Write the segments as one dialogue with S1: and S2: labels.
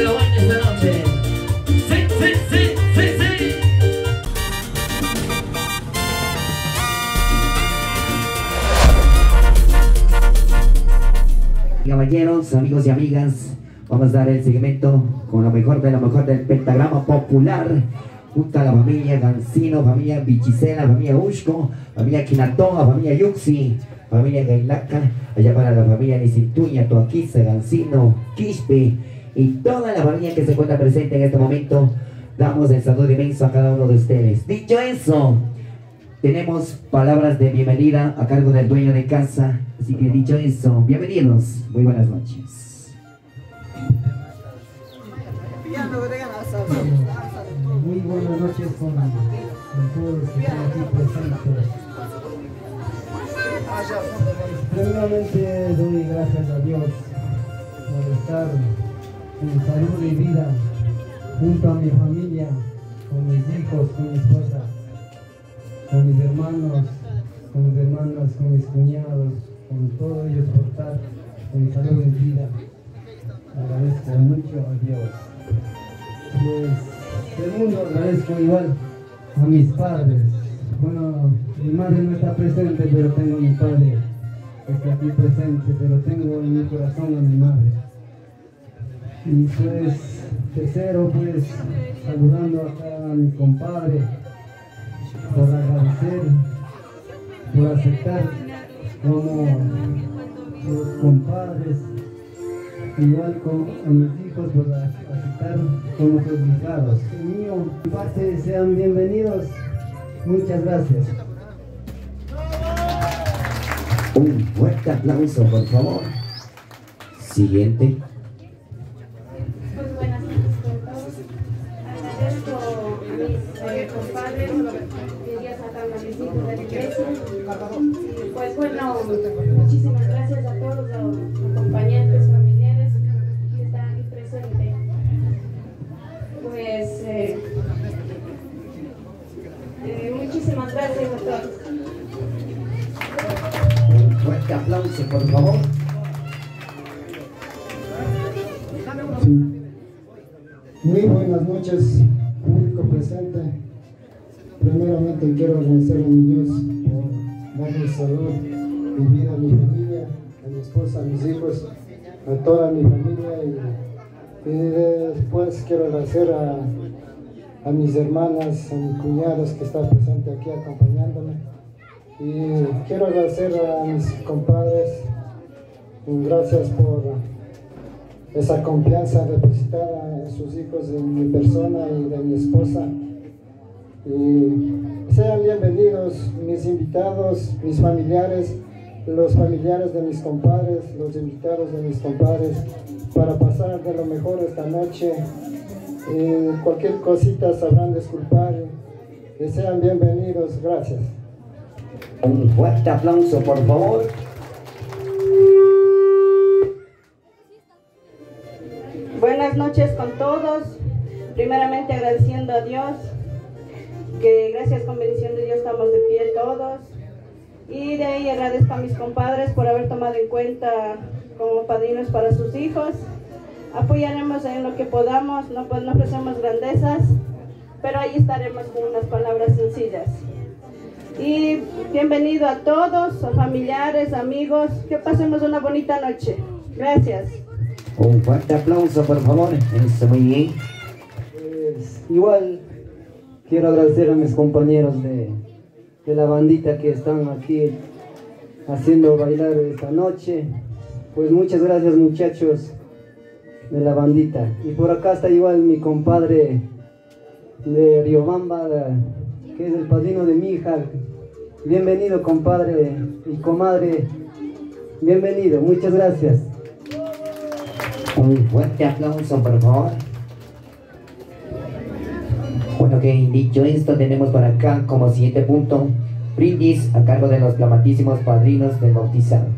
S1: lo baile esta noche. Sí, sí, sí, sí, sí.
S2: Caballeros, amigos y amigas, vamos a dar el segmento con lo mejor del pentagrama popular, junto a la familia Gancino, familia Bichisela, familia Ushko, familia Quinatoa, familia Yuxi, familia Gailaca, allá para la familia Nicintuña, Toaquiza, Gancino, Quispe y toda la familia que se encuentra presente en este momento. Damos el saludo inmenso a cada uno de ustedes. Dicho eso, tenemos palabras de bienvenida a cargo del dueño de casa. Así que dicho eso, bienvenidos. Muy buenas noches.
S3: Muy buenas noches con todos los que están aquí presentes. Primeramente doy gracias a Dios por estar en salud y vida junto a mi familia, con mis hijos, con mi esposa, con mis hermanos, con mis hermanas, con mis cuñados, con todos ellos por estar en salud y vida. Agradezco mucho a Dios. Pues, segundo, agradezco igual a mis padres. Bueno, mi madre no está presente, pero tengo a mi padre que está aquí presente, pero tengo en mi corazón a mi madre. Y pues, tercero, pues, saludando acá a mi compadre, por agradecer, por aceptar como los compadres, igual con a mis hijos, por aceptar como sus invitados. Mío, mi parte, sean bienvenidos. Muchas gracias.
S2: Un fuerte aplauso, por favor. Siguiente.
S4: Pues buenas noches a todos. Agradezco a mis compadres que ya sacan a mis hijos de la iglesia. Y pues bueno, muchísimas gracias a todos los acompañantes familiares que están aquí presentes. Pues muchísimas gracias a todos.
S2: Un fuerte aplauso, por favor.
S3: Sí. Muy buenas noches, público presente. Primeramente quiero agradecer a mi Dios por darme salud y vida a mi familia, a mi esposa, a mis hijos, a toda mi familia y después quiero agradecer a mis hermanas, a mis cuñados que están presentes aquí acompañándome y quiero agradecer a mis compadres, gracias por esa confianza depositada en sus hijos, en mi persona y de mi esposa. Y sean bienvenidos mis invitados, mis familiares, los familiares de mis compadres, los invitados de mis compadres, para pasar de lo mejor esta noche. Cualquier cosita sabrán disculpar. Sean bienvenidos, gracias.
S2: Un fuerte aplauso, por favor.
S4: Buenas noches con todos. Primeramente agradeciendo a Dios, que gracias con bendición de Dios estamos de pie todos. Y de ahí agradezco a mis compadres por haber tomado en cuenta como padrinos para sus hijos. Apoyaremos en lo que podamos, no ofrecemos grandezas, pero ahí estaremos con unas palabras sencillas. Y bienvenido a todos, a familiares, amigos, que pasemos una bonita noche. Gracias.
S2: Un fuerte aplauso, por favor. Eso, muy bien.
S3: Pues, igual quiero agradecer a mis compañeros de la bandita que están aquí haciendo bailar esta noche. Pues muchas gracias, muchachos de la bandita. Y por acá está igual mi compadre de Riobamba, que es el padrino de mi hija. Bienvenido, compadre y comadre. Bienvenido, muchas gracias.
S2: Un fuerte aplauso, por favor. Bueno, que dicho esto, tenemos por acá como siguiente punto brindis a cargo de los clamatísimos padrinos del bautizado.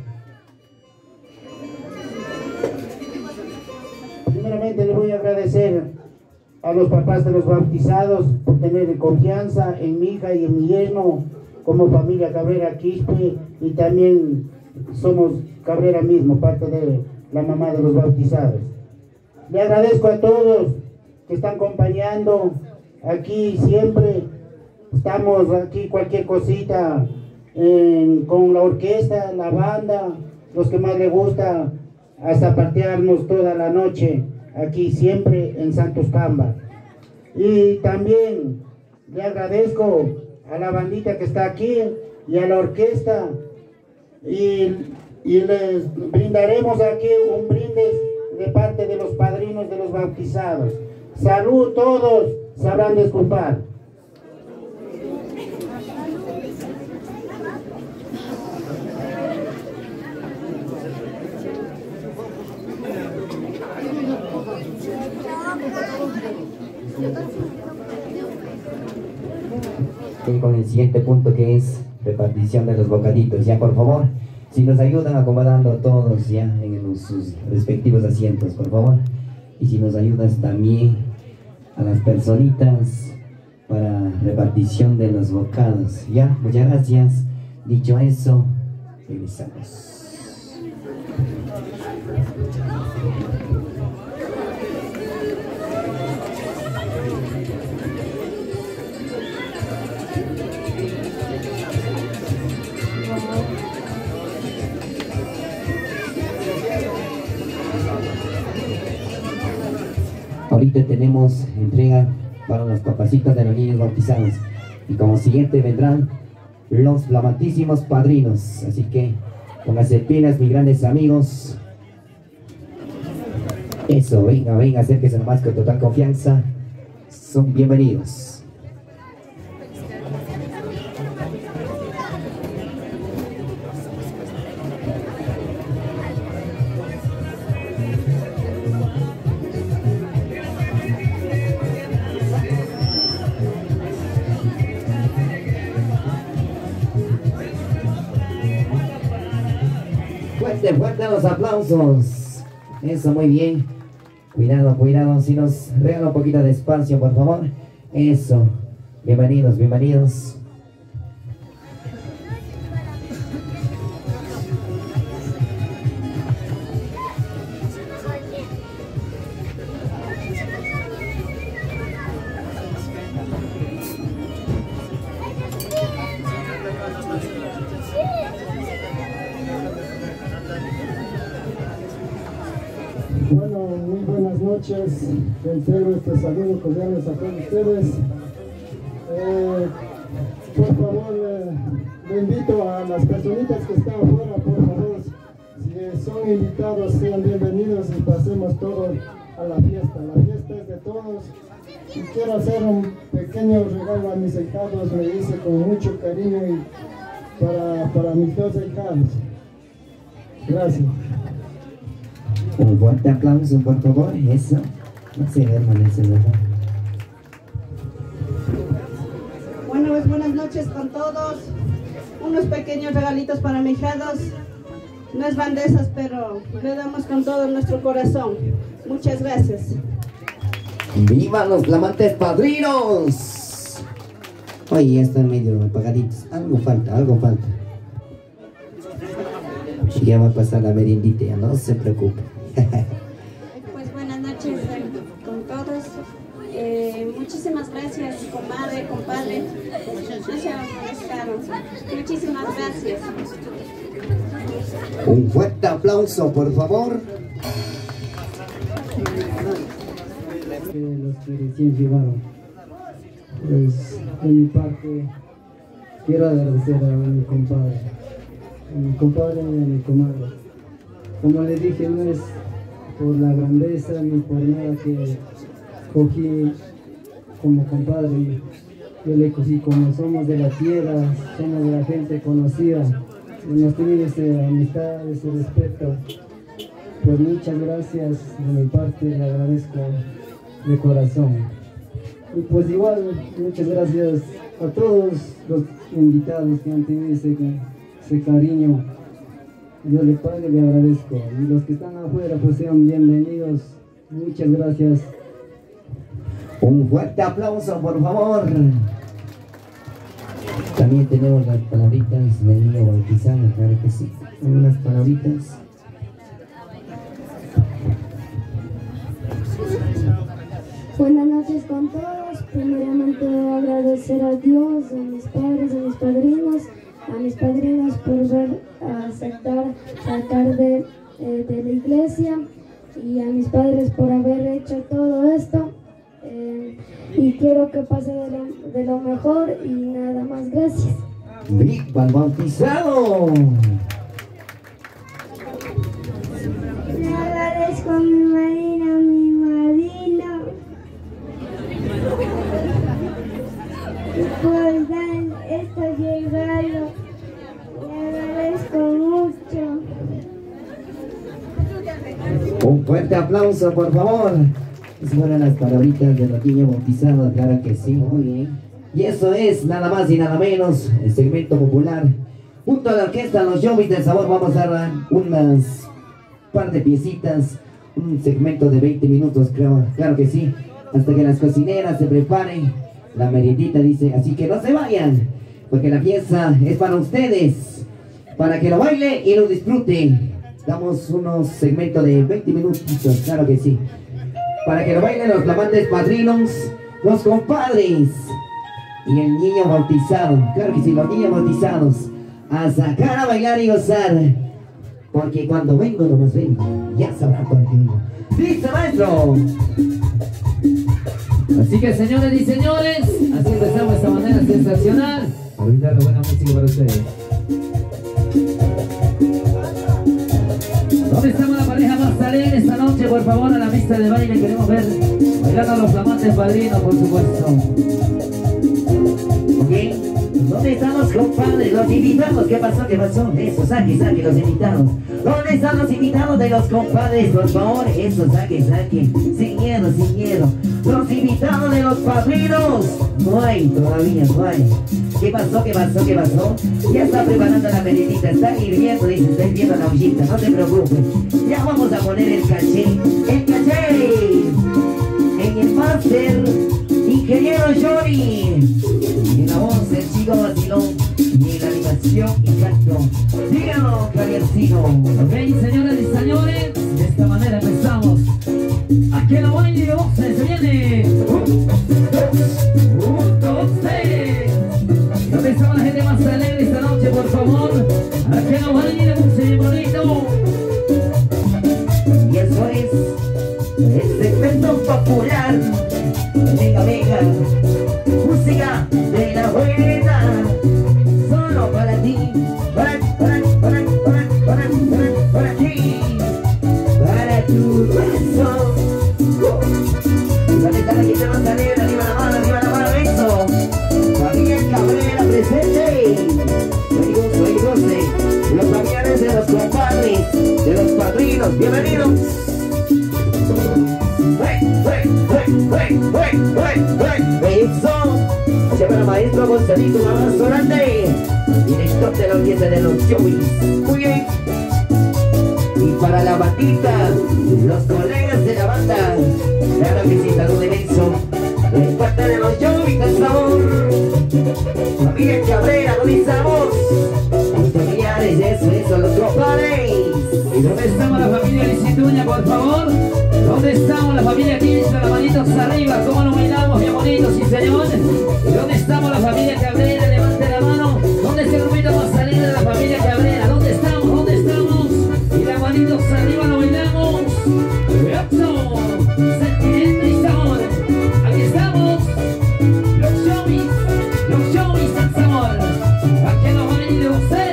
S5: Primeramente le voy a agradecer a los papás de los bautizados por tener confianza en mi hija y en mi yerno como familia Cabrera Quispe, y también somos Cabrera mismo, parte de la mamá de los bautizados. Le agradezco a todos que están acompañando aquí siempre. Estamos aquí cualquier cosita con la orquesta, la banda, los que más les gusta, hasta partearnos toda la noche aquí siempre en Santos Camba. Y también le agradezco a la bandita que está aquí y a la orquesta y les brindaremos aquí un brindis de parte de los padrinos de los bautizados. Salud todos, sabrán disculpar.
S2: Y con el siguiente punto, que es repartición de los bocaditos. Ya, por favor, si nos ayudan acomodando todos ya en sus respectivos asientos, por favor. Y si nos ayudas también a las personitas para repartición de los bocados. Ya, muchas gracias. Dicho eso, regresamos. Ahorita tenemos entrega para los papacitos de los niños bautizados. Y como siguiente vendrán los flamatísimos padrinos. Así que pónganse pilas, mis grandes amigos. Eso, venga, venga, acérquense nomás con total confianza. Son bienvenidos. Fuerte los aplausos. Eso, muy bien. Cuidado, cuidado. Si nos regala un poquito de espacio, por favor. Eso. Bienvenidos, bienvenidos.
S3: Bueno, muy buenas noches. Entrego este saludo cordiales a todos ustedes. Por favor, le invito a las personitas que están afuera, por favor, si son invitados, sean bienvenidos y pasemos todos a la fiesta. La fiesta es de todos. Y quiero hacer un pequeño regalo a mis hijados, me dice con mucho cariño y para mis dos hijados. Gracias.
S2: Un fuerte aplauso, por favor. Eso. No se permanece, ¿verdad?
S4: Bueno, pues buenas noches con todos. Unos pequeños regalitos para mis hijados. No es bandezas, pero le damos con todo nuestro corazón. Muchas gracias.
S2: ¡Viva los flamantes padrinos! Oye, están medio apagaditos. Algo falta, algo falta. Ya va a pasar la meriendita, ya no se preocupe.
S6: Pues buenas noches con todos. Muchísimas gracias, comadre, compadre. No se molestaron. Muchísimas gracias.
S2: Un fuerte aplauso, por favor.
S3: Los que recién llegaron. Pues de mi parte quiero agradecer a mi compadre y a mi comadre. Como le dije, no es por la grandeza ni por nada que cogí como compadre. Yo le cogí como somos de la tierra, somos de la gente conocida, y nos tiene esa amistad, ese respeto. Pues muchas gracias de mi parte, le agradezco de corazón. Y pues igual, muchas gracias a todos los invitados que han tenido ese cariño. Yo le pago y le agradezco. Y los que están afuera, pues sean bienvenidos. Muchas gracias.
S2: Un fuerte aplauso, por favor. También tenemos las palabritas del niño bautizado, claro que sí. Unas palabritas.
S7: Buenas noches con todos. Primeramente agradecer a Dios, a mis padres, a mis padrinos por aceptar sacar de la iglesia, y a mis padres por haber hecho todo esto. Y quiero que pase de lo mejor y nada más. Gracias.
S2: Big Bang bautizado.
S7: Le agradezco a mi madrina, a mi madrina, por dar este regalo. Le agradezco mucho.
S2: Un fuerte aplauso, por favor. Esas fueron las palabritas de los niños bautizados, claro que sí. Muy bien. Y eso es nada más y nada menos el segmento popular. Junto a la orquesta Los Yomis del Sabor vamos a dar unas par de piecitas, un segmento de 20 minutos, creo, claro que sí, hasta que las cocineras se preparen la meriendita, dice, así que no se vayan, porque la fiesta es para ustedes, para que lo bailen y lo disfruten. Damos unos segmentos de 20 minutos, claro que sí, para que lo bailen los flamantes padrinos, los compadres y el niño bautizado, claro que sí, los niños bautizados, a sacar a bailar y gozar, porque cuando vengo nomás vengo, ya sabrán por qué vengo. ¡Listo, maestro!
S1: Así que señores y señores, así empezamos de esta manera sensacional a brindar la buena música para ustedes. ¿Dónde estamos la pareja más alegre esta noche? Por favor, a la pista de baile queremos ver bailando a los flamantes padrinos, por supuesto.
S2: ¿Ok? ¿Dónde están los compadres, los invitados? ¿Qué pasó? ¿Qué pasó? Eso, saque los invitados. ¿Dónde están los invitados de los compadres? Por favor, eso, saque. Sin miedo. Los invitados de los padrinos. No hay, todavía no hay. ¿Qué pasó? Ya está preparando la meriendita, está hirviendo, dice, está hirviendo la ollita, no te preocupes. Ya vamos a poner el caché. En el máster, ingeniero Johnny. Y en la voz el chico vacilón. Y en la animación y canto, díganos, Javiercino.
S1: Ok, señoras y señores, de esta manera empezamos. Aquí en la baile de voces se viene. Un, dos, tres. ¿Dónde está la gente más alegre esta noche, por favor? Aquí en la baile de voces, bonito.
S2: Y eso es el segmento popular. Venga, música de la buena, solo para ti, para ti, para tu corazón. ¿Dónde está la gente más alegre? Arriba la mano, eso. Familia Cabrera presente. Soy goce. Los familiares de los compadres, de los padrinos, bienvenidos. Eso. Se llama el maestro Gonzalito, un abrazo grande. Director de la orquesta de los Yomis. Muy bien. Y para la bandita, los colegas de la banda, claro que sí, salud inmenso. De parte de los Yomis del Sabor. Familia Cabrera, ¿dónde estamos? Los familiares, eso, los compadres.
S1: ¿Y dónde estamos la familia Licituña, por favor? ¿Dónde estamos la familia Quince? Las manitos arriba, ¿cómo nos bailamos, bien bonitos, sí señor? ¿Y dónde estamos la familia Cabrera? Levante la mano. ¿Dónde está el grupito más alegre de la familia Cabrera? ¿Dónde estamos? Y las manitos arriba nos bailamos. ¡Eso! Sentimiento y sabor. Aquí estamos. Los Yomis del Sabor. Aquí nos van a ir de usted.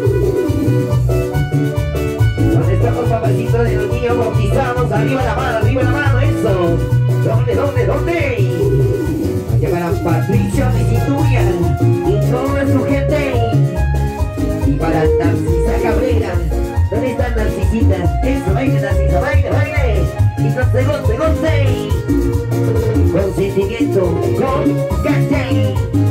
S2: ¿Dónde estamos, papacitos de los niños bautizados? Arriba la mano, eso. ¿Dónde? Allá para Patricia Licituña y toda su gente. Y para Narcisa Cabrera. ¿Dónde están Narcisita? Eso, baile Narcisa, baile. Y goce. Con sentimiento, con caché.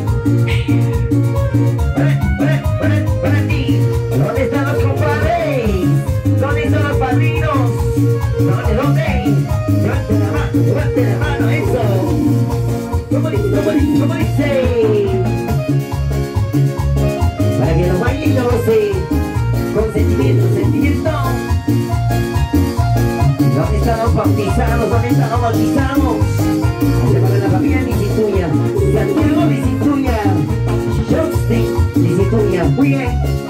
S2: Para ti. ¿Dónde están los compadres? ¿Dónde están los padrinos? ¿Dónde? Levante la mano, eso. ¿Cómo dice? Para que los bailen goce. Con sentimiento. ¿Dónde están los bautizados? muy bien.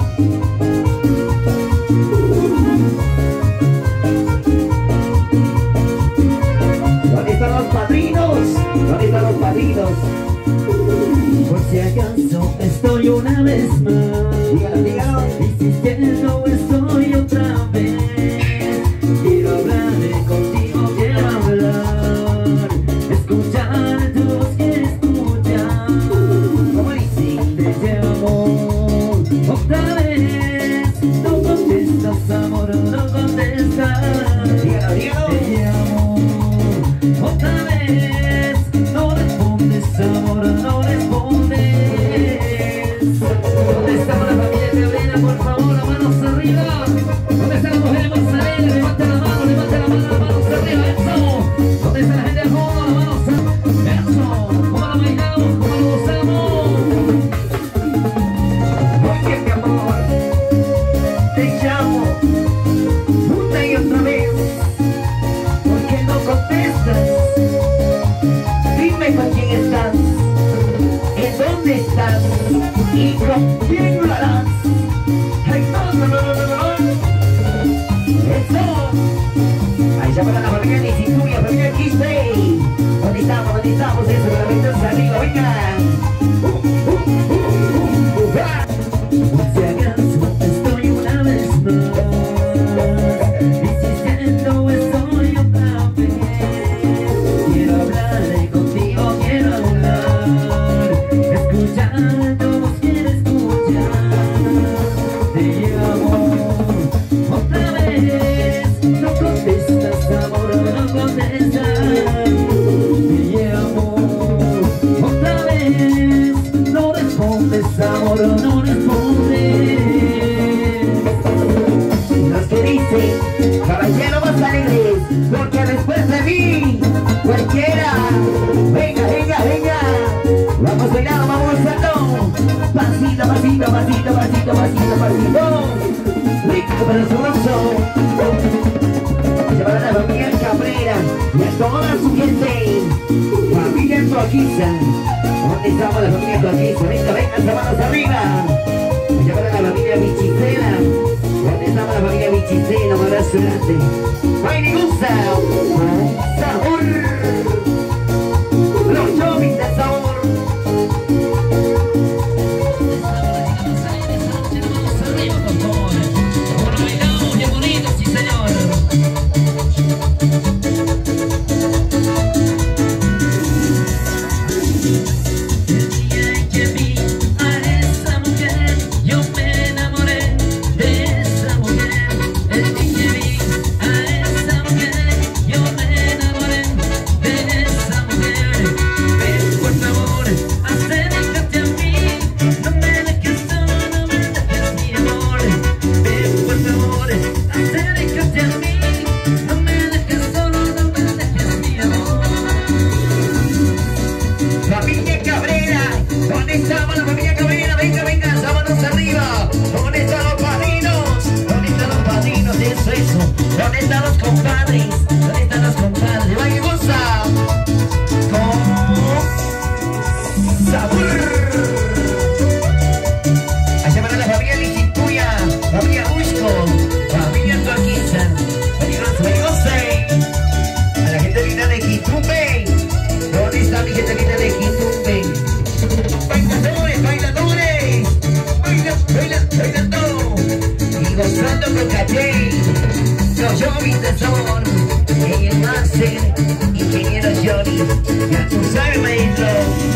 S2: ¿Dónde están los padrinos? ¿Dónde están los padrinos?
S1: Por si acaso estoy una vez más
S2: Dígalo, dígalo.
S1: insistiendo, estoy otra vez. Quiero hablar contigo, quiero hablar, escuchar tu voz, quiero escuchar.
S2: ¿Cómo dice?
S1: Te llamo otra vez, no contestas, amor, no contestas.
S2: Dígalo, dígalo.
S1: Te llamo otra vez, no respondes, amor, no respondes. ¿Dónde está la familia Cabrera? Por favor, las manos arriba. ¿Dónde está la mujer Marzalena? Levanta la mano, las manos arriba, eso. ¿Dónde está la gente del fondo? Las manos arriba, eso. ¿Cómo la bailamos? ¿Cómo la gozamos?
S2: Oye, mi amor, te llamo una y otra vez. ¿Por qué no contestas? Dime con quién estás, en dónde estás y con quién lo harás. Ay, no. Eso. Ahí llama a la familia Licituya, familia Quispe. ¿Dónde estamos? ¿Dónde estamos? Eso, la venta arriba, venga.
S1: Por si acaso estoy una vez más insistiendo, estoy otra vez. Quiero hablar contigo, quiero hablar, escuchar tu voz, quiero escuchar. Te llamo otra vez, no contestas, amor, no contestas. Te llamo otra vez, no respondes, amor, no respondes.
S2: Los que dicen, caballero más alegres, porque después de mí, cualquiera. Venga, venga, venga. Vamos bailando, vamos gozando. Pasito, pasito, pasito, pasito, pasito, pasito. Rico pero sabroso. Llevar a la familia Cabrera y a toda su gente. Familia Coaquiza. ¿Dónde estamos la familia Coaquiza? Venga, venga, las manos arriba. Llevar a la familia Bichicela. ¿Dónde estamos la familia Bichicela? Un abrazo grande. ¡Baile y goza! ¡Sabor! Los showbiz de sabor. Familia Cabrera, ¿dónde estamos la familia Cabrera? Venga, venga, sábanos arriba. ¿Dónde están los padrinos? ¿Dónde están los padrinos? Eso, eso. ¿Dónde están los compadres? ¿Dónde están los compadres? ¡Vaya goza! Con sabor. Allá van a la familia Licituya, familia Busco, familia Coaquiza. ¡Vaya goza! A la gente linda de Quitumbe. ¿Dónde está mi gente linda de Quitumbe? Bailadores, bailadores, bailan todo. Y gozando con caché, los showbiz de sabor. En el máster, ingeniero Johnny, ya tú sabes, maestro.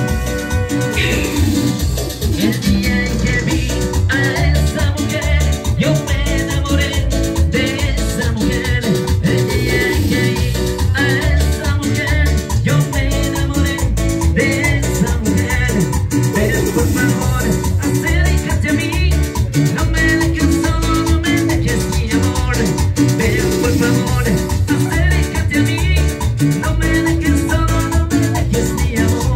S1: El día en que vi a esa mujer, yo me enamoré de esa mujer. El día en que vi a esa mujer, yo me enamoré de esa mujer. Pero por favor, acércate a mí, no me dejes solo, no me dejes mi amor. Pero por favor, acércate a mí, no me dejes solo, no me dejes mi amor.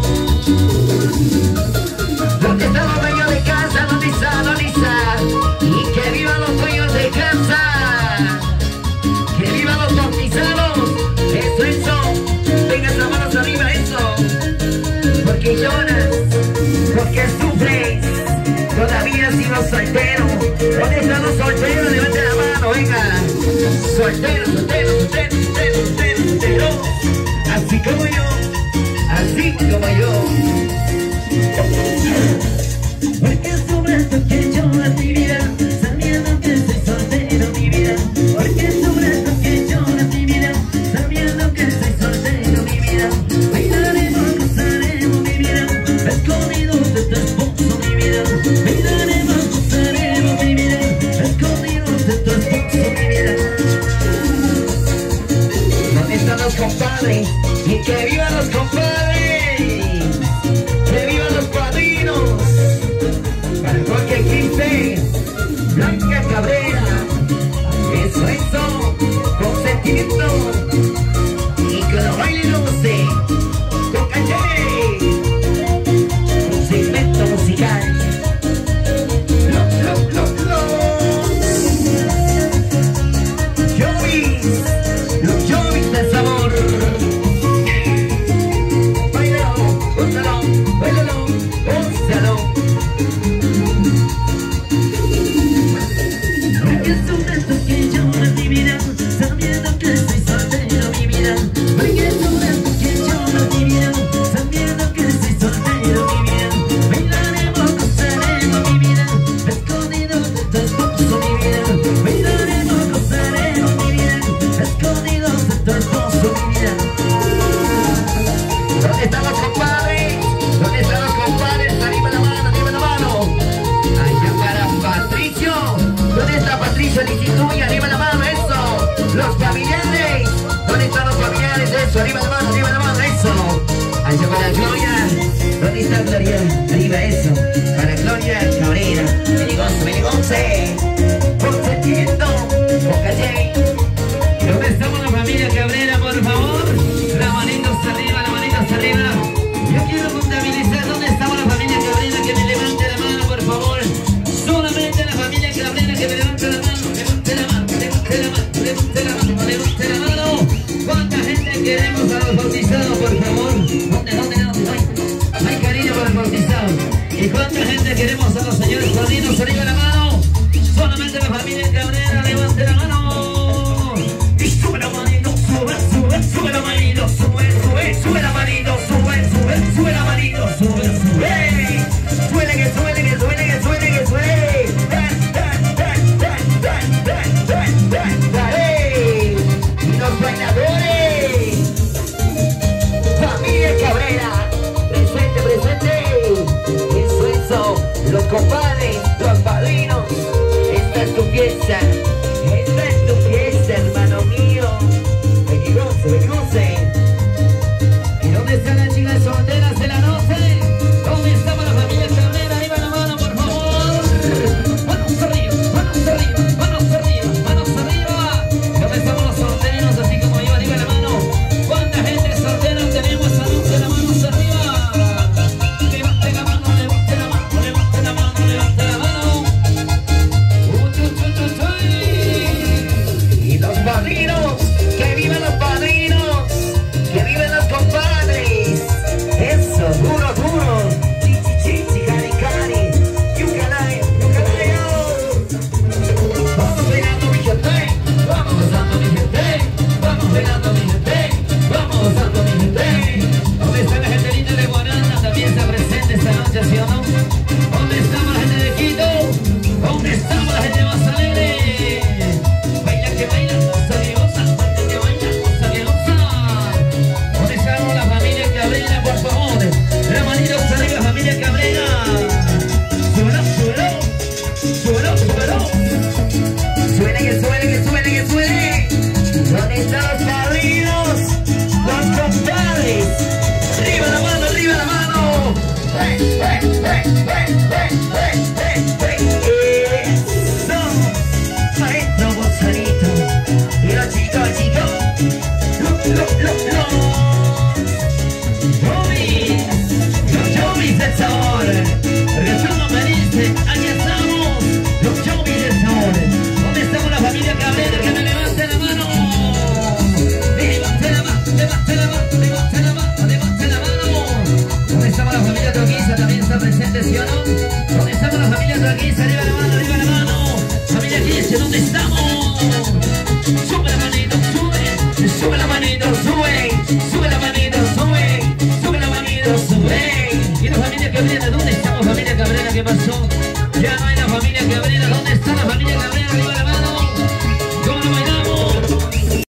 S2: ¿Dónde están los dueños de casa? ¿Dónde está? ¿Dónde está? Y que vivan los dueños de casa. Que vivan los bautizados. Eso. Venga, las manos arriba, eso. Porque lloras, porque sufres. Todavía si los solteros, solteros, solteros, solteros, solteros, solteros. Así como yo, así como yo. Porque sobra tú que lloras mi vida, sabiendo que soy soltero mi vida. Porque sobra tú que lloras mi vida, sabiendo que soy soltero mi vida. Bailaremos, gozaremos mi vida, escondidos de tu esposo mi vida. Bailaremos, gozaremos mi vida, escondidos de tu esposo mi vida. ¿Dónde están los compadres? Y que vivan los compadres, que vivan los padrinos. Para el Jorge 15, Blanca Cabrera, eso, con sentimiento, y que lo baile lo sé, con calle, un segmento musical. Los Jovis del sabor. Bailalo, gózalo, bailalo, gózalo. Porque es un reto que llora mi vida, sabiendo que soy soltero mi vida. Porque es un reto que llora mi vida, sabiendo que soy soltero mi vida. Bailaremos, gozaremos mi vida, escondidos de tu esposo mi vida. Bailaremos, gozaremos mi vida, escondidos de tu esposo mi vida. ¿Dónde están los compadres? ¿Dónde están los compadres? Arriba la mano, arriba la mano. Allá para Patricio. ¿Dónde está Patricio? Licituya, arriba la mano, eso. Los familiares. ¿Dónde están los familiares? Eso, arriba la mano, eso. Allá para Gloria. ¿Dónde está Gloria? Arriba, eso. Para Gloria Cabrera. Menigonce. Con sentimiento. Con calle.
S1: ¿Dónde estamos la familia Cabrera, por favor? Las manitos arriba, las manitos arriba. Yo quiero contabilizar dónde estamos la familia Cabrera, que me levante la mano, por favor. Solamente la familia Cabrera que me levante la mano, levante la mano, levante la mano, levante la mano, levante la mano. ¿Cuánta gente queremos a los bautizados, por favor? ¿Dónde? Hay cariño para los bautizados. ¿Y cuánta gente queremos a los señores padrinos? Arriba la mano. Solamente la familia Cabrera, levante la mano. Y sube la manito, sube la manito, sube la manito, sube la manito, sube. Suele que suele.
S2: Dale. Y los bailadores. Familia Cabrera.